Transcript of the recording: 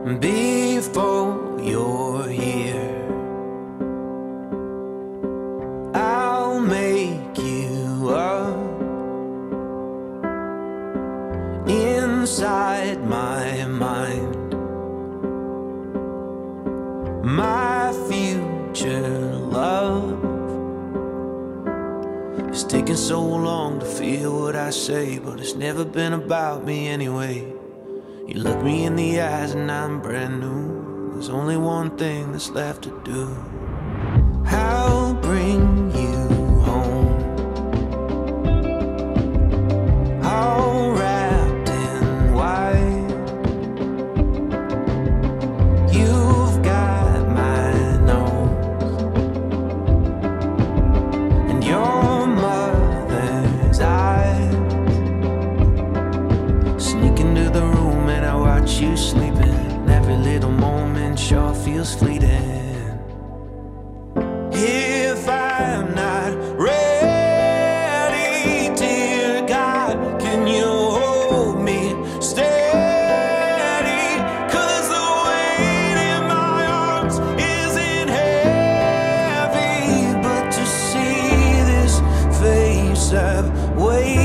before you're here. I'll make you up inside my mind. My future love, it's taken so long to feel what I say, but it's never been about me anyway. You look me in the eyes and I'm brand new. There's only one thing that's left to do. I'll bring you home, all wrapped in white. You've got my nose and your mother's eyes. Sneak into the room and I watch you sleeping. Every little moment sure feels fleeting. If I'm not ready, dear God, can you hold me steady? 'Cause the weight in my arms isn't heavy, but to see this face I've waited